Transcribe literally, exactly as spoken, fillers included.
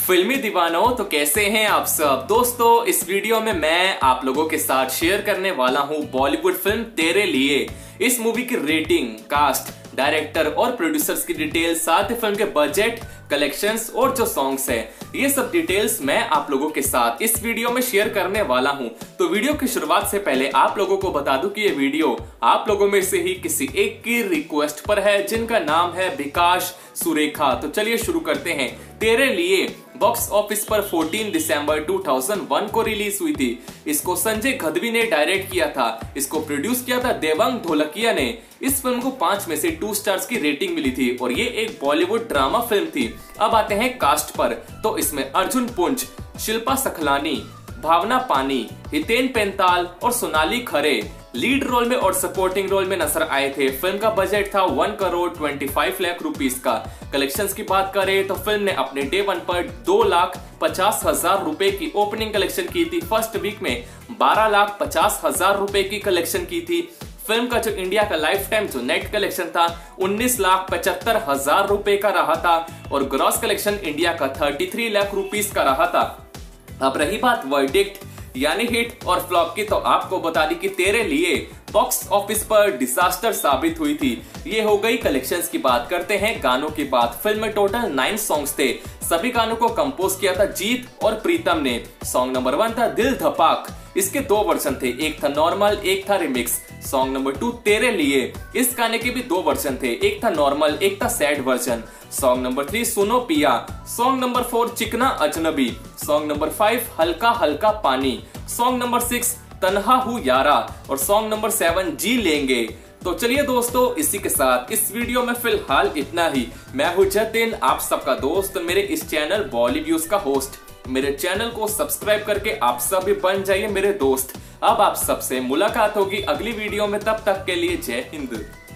फिल्मी दीवानों, तो कैसे हैं आप सब दोस्तों। इस वीडियो में मैं आप लोगों के साथ शेयर करने वाला हूं बॉलीवुड फिल्म तेरे लिए। इस मूवी की रेटिंग, कास्ट, डायरेक्टर और प्रोड्यूसर्स की डिटेल, साथ ही फिल्म के बजट, कलेक्शंस और जो सॉन्ग्स है, ये सब डिटेल्स मैं आप लोगों के साथ इस वीडियो में शेयर करने वाला हूं। तो वीडियो की शुरुआत से पहले आप लोगों को बता दूं कि ये वीडियो आप लोगों में से ही किसी एक की रिक्वेस्ट पर है, जिनका नाम है विकास सुरेखा। तो चलिए शुरू करते हैं। तेरे लिए बॉक्स ऑफिस पर चौदह दिसंबर दो हज़ार एक को रिलीज हुई थी। इसको संजय गधवी ने डायरेक्ट किया था। इसको प्रोड्यूस किया था देवांग ढोलकिया ने। इस फिल्म को पांच में से टू स्टार्स की रेटिंग मिली थी और ये एक बॉलीवुड ड्रामा फिल्म थी। अब आते हैं कास्ट पर। तो इसमें अर्जुन पुंज, शिल्पा सखलानी, भावना पानी, हितेन पेंताल और सोनाली खरे लीड रोल में और सपोर्टिंग रोल में नजर आए थे। फिल्म का बजट था one crore twenty five lakh rupees का। कलेक्शंस की बात करें तो फिल्म ने अपने डे वन पर दो लाख पचास हजार रुपए की ओपनिंग कलेक्शन की थी। फर्स्ट वीक में बारह लाख पचास हजार रुपए की कलेक्शन की थी। फिल्म का जो इंडिया का लाइफ टाइम जो नेट कलेक्शन था उन्नीस लाख पचहत्तर हजार रुपए का रहा था और ग्रॉस कलेक्शन इंडिया का तैंतीस लाख रुपीस का रहा था। अब रही बात वर्डिक्ट यानी हिट और फ्लॉप की, तो आपको बता दी कि तेरे लिए बॉक्स ऑफिस पर डिजास्टर साबित हुई थी। ये हो गई कलेक्शंस की बात। करते हैं गानों की बात। फिल्म में टोटल नाइन सॉन्ग्स थे। सभी गानों को कंपोज किया था जीत और प्रीतम ने। सॉन्ग नंबर वन था दिल धपाक। इसके दो वर्जन थे, एक था नॉर्मल, एक था रिमिक्स। सॉन्ग नंबर टू तेरे लिए, इस गाने के भी दो वर्जन थे, एक था नॉर्मल, एक था sad version. Song number three Suno Piya. Song number four चिकना अजनबी। सॉन्ग नंबर फाइव हल्का हल्का पानी। सॉन्ग नंबर सिक्स तन्हा हूँ यारा और सॉन्ग नंबर सेवन जी लेंगे। तो चलिए दोस्तों, इसी के साथ इस वीडियो में फिलहाल इतना ही। मैं हूँ जतिन, आप सबका दोस्त, मेरे इस चैनल बॉलीव्यूज का होस्ट। मेरे चैनल को सब्सक्राइब करके आप सब भी बन जाइए मेरे दोस्त। अब आप सबसे मुलाकात होगी अगली वीडियो में, तब तक के लिए जय हिंद।